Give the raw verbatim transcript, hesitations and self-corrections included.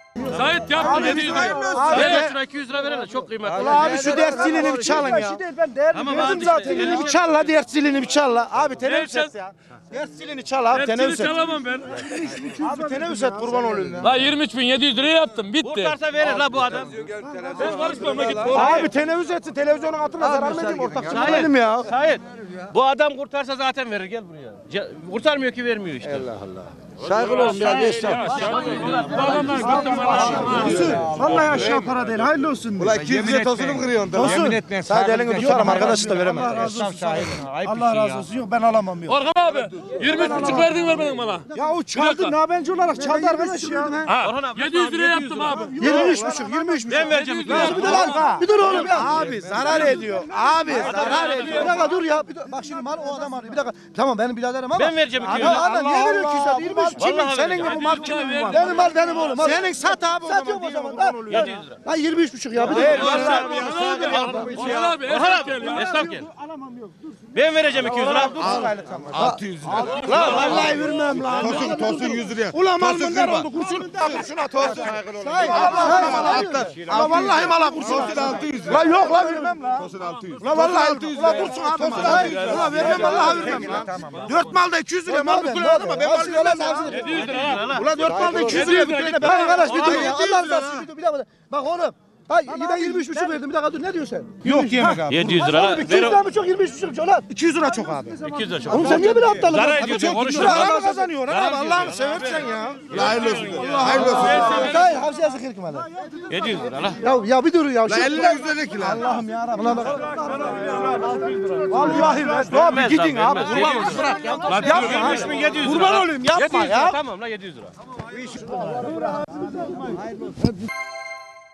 Sait yapma yedi yüz lira. Ver şuna iki yüz lira verelim çok kıymetli. Ulan abi şu ders zilini bir çalın ya. Ben değerli Tamam verdim abi, zaten. işte, Zilini bir çal la, ders zilini bir çal la. Abi teneffüs Ders- et ya. Ders zilini çal abi, Hepsini teneffüs et. çalamam ben. Abi teneffüs et, kurban olayım ya. La yirmi üç bin yedi yüz liraya yaptım bitti. Kurtarsa verir la bu adam. Ben karışmam la git. Abi teneffüs etsin, televizyonun altına zarar mı edeyim, ortak çıkmayalım ya. Hayır. Bu adam kurtarsa zaten verir, gel buraya. Ce- Kurtarmıyor ki vermiyor işte. Saygılı olsun ya, geç lan. Bu adamlar gittim bana. Vallahi aşağı para değil. Hayırlı olsun. Ulan iki yüz lira tosunu mu kırıyorsun? Tosun. Sadece elini tutarım, arkadaşı da veremem. Allah razı olsun. Allah razı olsun. Yok ben alamam yok. Orhan abi yirmi üç buçuk verdin vermedin bana. Ya o çaldı nabenci olarak çaldı arkadaş ya. Ha, yedi yüz liraya yaptım abi. yirmi üç buçuk yirmi üç buçuk. Ben vereceğim. Bir dur lan. Bir dur oğlum ya. Abi zarar ediyor. Abi zarar ediyor. Bir dakika dur ya. Bir dur. Bak şimdi mal o adam arıyor. Bir dakika. Tamam benim biraderim ama. Ben vereceğim iki yüz Ya lira. adam niye veriyor iki yüz lira? yirmi üç. Kimin? Vallahi Senin vereceğim. gibi mal kimin bu mal? Benim mal benim oğlum. Senin sat abi o zaman. Satıyorum o zaman. Kurban olayım. yedi yüz lira. Lan yirmi üç buçuk ya. Bir dur. Orhan abi Orhan esnaf gel ya. abi, esnaf gel. Ben vereceğim iki yüz lira. altı yüz lira. Lan vallahi vermem lan. Tosun tosun yüz liraya. Ulan mal Tosun bunlar kırma. oldu, kurşun. Şuna tosun. Atlar. Ulan vallahi mala kurşun. Tosun altı yüz lira. Lan yok lan vermem lan. Tosun altı yüz. Ulan vallahi altı yüz ulan lira. kurşun abi. Ulan vermem vallahi vermem lan. Dört malda iki yüz lira mal bükülüyor adama. Ben mal vermem lan. yedi yüz lira. Ulan dört malda iki yüz lira bükülüyor. Ben arkadaş bir dur ya. yedi yüz Allah lira. razı olsun. Bir dur, bir dakika. Bak oğlum. Hayır ben yirmi üç buçuk verdim. Bir dakika dur ne diyorsun sen? Yok yemek abi. yedi yüz lira. iki yüz lira mı çok yirmi üç buçuk mu lan? iki yüz lira çok abi. iki yüz lira çok. Oğlum sen niye böyle aptalın? Zarar lan? ediyor. Çok Konuşma. para mı kazanıyor abi? Allah'ını seversen ya. Hayırlı olsun. Hayırlı olsun. Hayır hapsi yazık ilk mele. yedi yüz lira la. Ya ya bir dur ya. La elli lira yüz lira ki lan. Allah'ım ya Rabbim. Ulan bak. Vallahi ver. Abi gidin abi. Kurban olayım. Bırak ya. Yapma. yirmi üç bin yedi yüz lira. Kurban olayım yapma yedi yüz lira, ya. Tamam la yedi yüz lira.